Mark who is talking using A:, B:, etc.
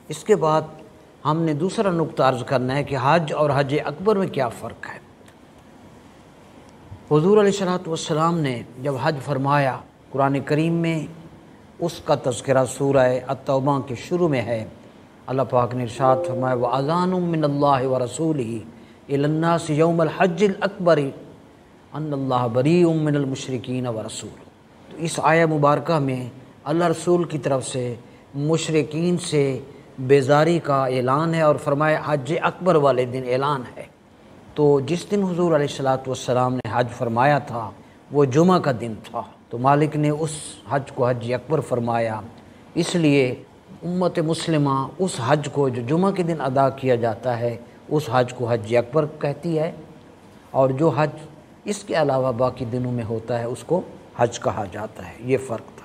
A: इसके बाद हमने दूसरा नुक्ता अर्ज़ करना है कि हज और हज अकबर में क्या फ़र्क है। हुज़ूर अलैहिस्सलातु वस्सलाम ने जब हज फरमाया, कुरान करीम में उसका तज़किरा सूरह अत-तौबा के शुरू में है। अल्लाह पाक ने इरशाद फरमाया, व अज़ानुम मिनल्लाहि व रसूलिही इलन्नासि यौमल हज्जिल अकबर अन्नल्लाह बरीउम मिनल मुशरिकीन व रसूल। तो इस आया मुबारका में अल्लाह रसूल की तरफ से मुशरिकीन से बेजारी का ऐलान है और फरमाया हज अकबर वाले दिन ऐलान है। तो जिस दिन हुज़ूर अलैहिस्सलातु वस्सलाम ने हज फरमाया था वो जुमा का दिन था, तो मालिक ने उस हज को हज अकबर फरमाया। इसलिए उम्मत मुस्लिमा उस हज को जो जुमा के दिन अदा किया जाता है उस हज को हज अकबर कहती है, और जो हज इसके अलावा बाकी दिनों में होता है उसको हज कहा जाता है। ये फ़र्क था।